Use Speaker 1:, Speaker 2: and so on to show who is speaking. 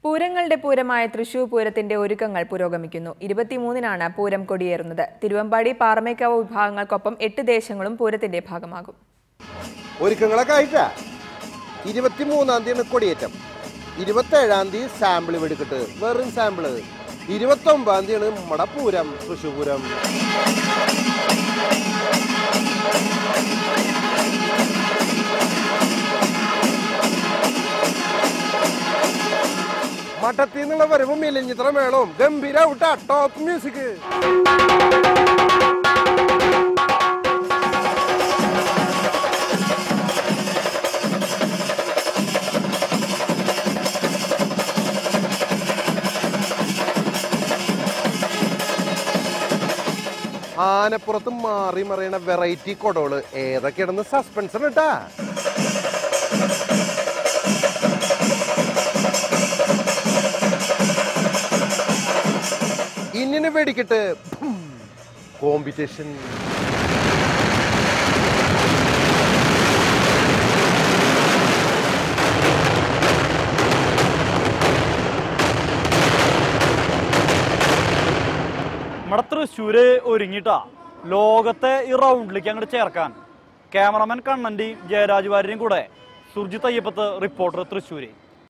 Speaker 1: പൂരങ്ങളുടെ പൂരമായ തൃശൂർ പൂരത്തിന്റെ ഒരുക്കങ്ങൾ പുരോഗമിക്കുന്നു. 23-നാണ് പൂരം കൊടിയേറുന്നത്. തിരുവമ്പാടി, പാറമേക്കാവ് വിഭാഗങ്ങൾക്കൊപ്പം 8 ദേശങ്ങളും പൂരത്തിന്റെ ഭാഗമാകും.
Speaker 2: ഒരുക്കങ്ങളൊക്കെ ആയിട്ടാ 23-ാം തീയതിയാണ് കൊടിയേറ്റം. 27-ാം തീയതി സാമ്പിൾ വെടിക്കെട്ട്, വെറും സാമ്പിള്. 29-ാം തീയതിയാണ് നമ്മുടെ പൂരം, തൃശൂർ പൂരം. മഠത്തിൽ നിന്നുള്ള വരവും മെലിഞ്ഞിത്ര മേളവും ഗംഭീര ഔട്ട ടോപ്പ് മ്യൂസിക്. ആനപ്പുറത്ത് മാറി മറിയണ വെറൈറ്റി കൊടോള് ഏതൊക്കെയാണെന്ന് സസ്പെൻസ് കേട്ടാ. ഇന്നിന് വെടിക്കിട്ട് കോമ്പറ്റീഷൻ.
Speaker 3: നമ്മുടെ തൃശ്ശൂര് ഒരുങ്ങിട്ടാ ലോകത്തെ ഈ റൗണ്ടിലേക്ക് അങ്ങോട്ട് ചേർക്കാൻ. ക്യാമറമാൻ കണ്ണന്റെയും ജയരാജ് വാര്യയും കൂടെ സുർജിത്ത് അയ്യപ്പത്ത്, റിപ്പോർട്ടർ, തൃശ്ശൂര്.